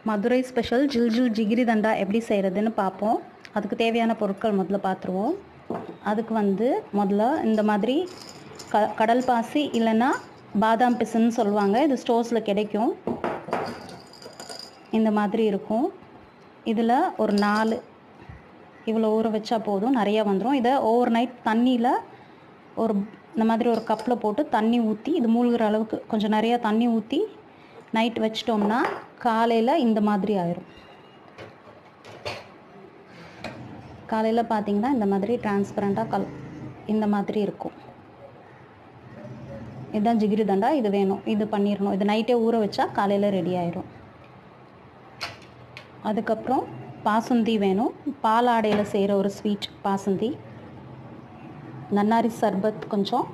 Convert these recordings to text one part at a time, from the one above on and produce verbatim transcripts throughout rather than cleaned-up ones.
Madurai special ஜில் ஜில் ஜிகிரி தண்டா எப்படி செய்கிறதுன்னு பார்ப்போம். அதுக்கு தேவையான பொருட்கள் முதல்ல பார்த்துருவோம். அதுக்கு வந்து முதல்ல இந்த மாதிரி க கடல் பாசி இல்லைன்னா பாதாம் பிசுன்னு சொல்லுவாங்க. இது ஸ்டோர்ஸில் கிடைக்கும். இந்த மாதிரி இருக்கும். இதில் ஒரு நாலு இவ்வளோ ஊற வச்சா போதும், நிறையா வந்துடும். இதை ஓவர் நைட் தண்ணியில் ஒரு இந்த மாதிரி ஒரு கப்பில் போட்டு தண்ணி ஊற்றி, இது மூழ்கிற அளவுக்கு கொஞ்சம் நிறையா தண்ணி ஊற்றி நைட் வச்சிட்டோம்னா காலையில் இந்த மாதிரி ஆயிரும். காலையில் பார்த்தீங்கன்னா இந்த மாதிரி டிரான்ஸ்பரண்ட்டாக கல் இந்த மாதிரி இருக்கும். இதுதான் ஜிகிரி தண்டா. இது வேணும், இது பண்ணிடணும். இது நைட்டே ஊற வச்சா காலையில் ரெடி ஆயிரும். அதுக்கப்புறம் பாசுந்தி வேணும். பாலாடையில் செய்கிற ஒரு ஸ்வீட் பாசுந்தி. நன்னாரி சர்பத், கொஞ்சம்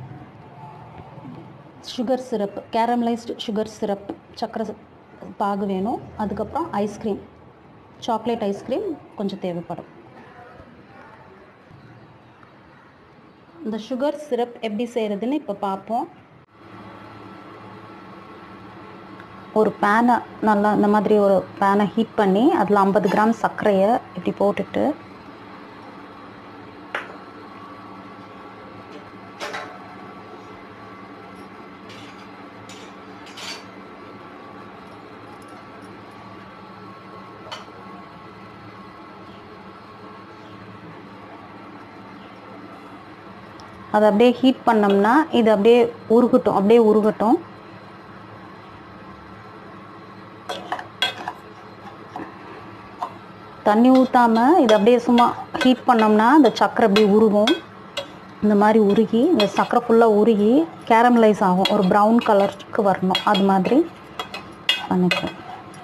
sugar syrup, caramelised sugar syrup, சக்கரை பாகு வேணும். அதுக்கப்புறம் ஐஸ்கிரீம், சாக்லேட் ஐஸ்கிரீம் கொஞ்சம் தேவைப்படும். இந்த சுகர் சிரப் எப்படி செய்கிறதுன்னு இப்போ பார்ப்போம். ஒரு பேனை நல்லா இந்த மாதிரி ஒரு பேனை ஹீட் பண்ணி அதில் ஐம்பது கிராம் சர்க்கரையை இப்படி போட்டுட்டு அதை அப்படியே ஹீட் பண்ணோம்னா இது அப்படியே உருகட்டும், அப்படியே உருகட்டும். தண்ணி ஊற்றாமல் இது அப்படியே சும்மா ஹீட் பண்ணோம்னா இந்த சக்கரை அப்படியே உருகும். இந்த மாதிரி உருகி இந்த சக்கரை ஃபுல்லாக உருகி கேரமலைஸ் ஆகும். ஒரு ப்ரௌன் கலருக்கு வரணும். அது மாதிரி பண்ணிக்கலாம்.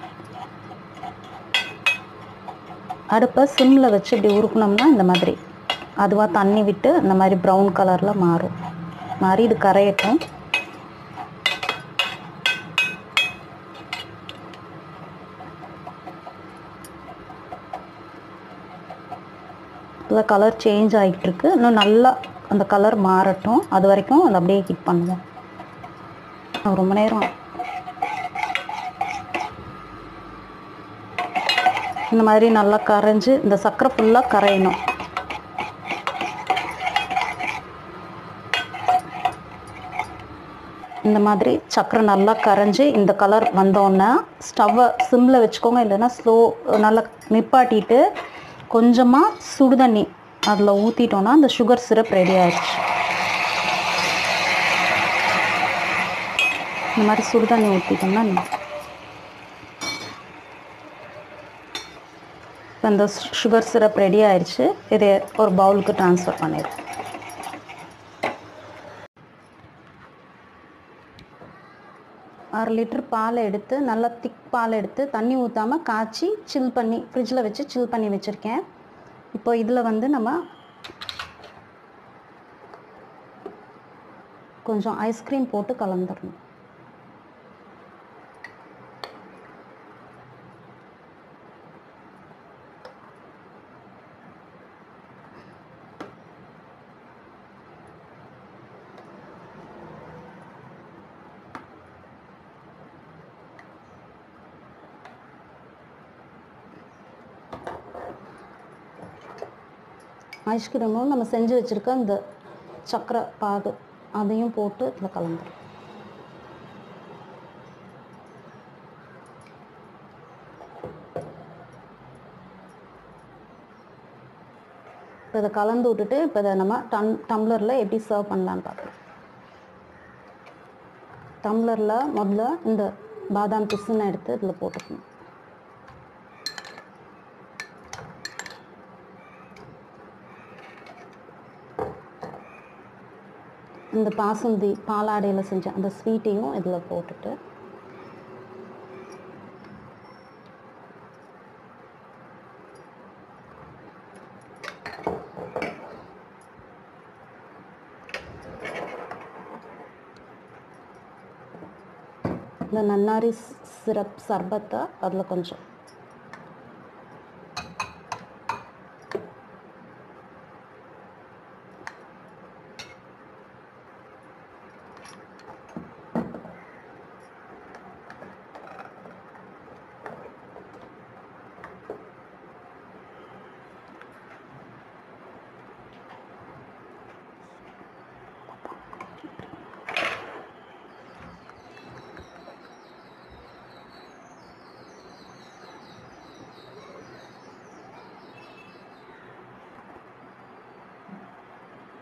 அடுப்பை சிம்மில் வச்சு இப்படி உருக்கணும்னா இந்த மாதிரி அதுவாக தண்ணி விட்டு இந்த மாதிரி ப்ரௌன் கலரில் மாறும். மாறி இது கரையட்டும். இப்போ கலர் சேஞ்ச் ஆகிட்டுருக்கு. இன்னும் நல்லா அந்த கலர் மாறட்டும். அது வரைக்கும் அதை அப்படியே ஹீட் பண்ணுவோம். ரொம்ப நேரம் இந்த மாதிரி நல்லா கரைஞ்சி இந்த சர்க்கரை ஃபுல்லாக கரையணும். இந்த மாதிரி சக்கரை நல்லா கரைஞ்சி இந்த கலர் வந்தோன்னா ஸ்டவ்வை சிம்மில் வச்சுக்கோங்க. இல்லைன்னா ஸ்லோ நல்லா நிப்பாட்டிட்டு கொஞ்சமாக சுடுதண்ணி அதில் ஊற்றிட்டோன்னா அந்த சுகர் சிரப் ரெடி ஆயிடுச்சு. இந்த மாதிரி சுடுதண்ணி ஊற்றிட்டோம்னா இப்போ இந்த சுகர் சிரப் ரெடி ஆயிடுச்சு. இதை ஒரு பவுலுக்கு ட்ரான்ஸ்ஃபர் பண்ணிடுறோம். அரை லிட்டர் பாலை எடுத்து, நல்லா திக் பால் எடுத்து தண்ணி ஊற்றாமல் காய்ச்சி சில் பண்ணி ஃப்ரிட்ஜில் வச்சு சில் பண்ணி வச்சுருக்கேன். இப்போ இதில் வந்து நம்ம கொஞ்சம் ஐஸ்கிரீம் போட்டு கலந்துடணும். ஐஸ்கிரீமும் நம்ம செஞ்சு வச்சுருக்க இந்த சக்கரை பாகு அதையும் போட்டு இதில் கலந்துடும். இப்போ இதை கலந்து விட்டுட்டு இப்போ இதை நம்ம டம் டம்ளரில் எப்படி சர்வ் பண்ணலான்னு பார்க்கலாம். டம்ளரில் முதல்ல இந்த பாதாம் பிசுன்னு எடுத்து இதில் போட்டுக்கணும். இந்த பாசுந்தி பாலாடையில் செஞ்ச அந்த ஸ்வீட்டையும் இதில் போட்டுட்டு இந்த நன்னாரி சிரப் சர்பத்தை அதில் கொஞ்சம்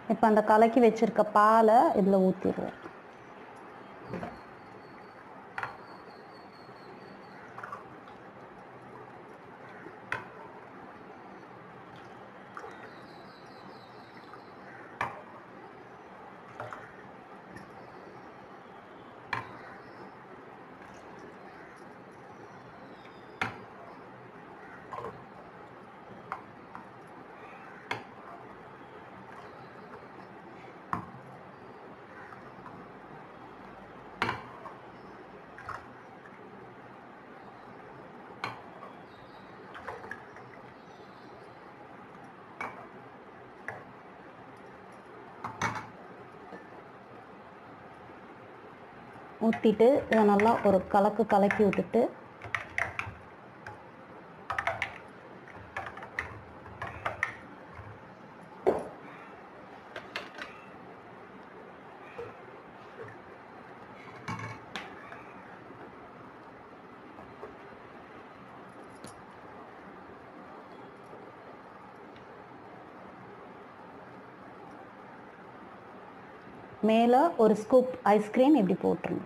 இப்போ அந்த கலக்கி வச்சிருக்க பாலை இதில் ஊற்றிடுவேன். ஊற்றிட்டு இதை நல்லா ஒரு கலக்கு கலக்கி விட்டுட்டு மேலே ஒரு ஸ்கூப் ஐஸ்கிரீம் இப்படி போட்டுருங்க.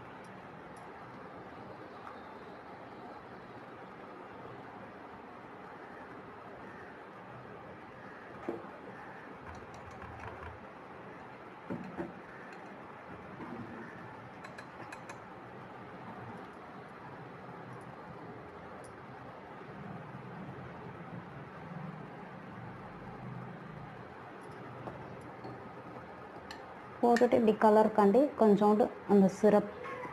போட்டுட்டு இப்படி கலர் காண்டி கொஞ்சோண்டு அந்த சிரப்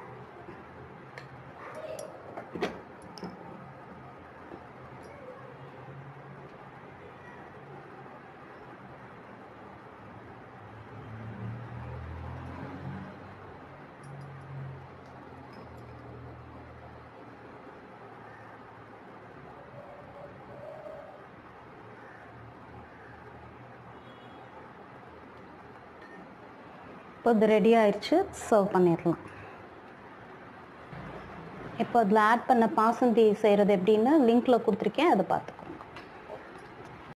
இப்போ இது ரெடி ஆயிடுச்சு. சர்வ் பண்ணிடலாம். இப்போ அதில் ஆட் பண்ண பாசுந்தி செய்கிறது எப்படின்னு லிங்க்கில் கொடுத்துருக்கேன், அதை பார்த்து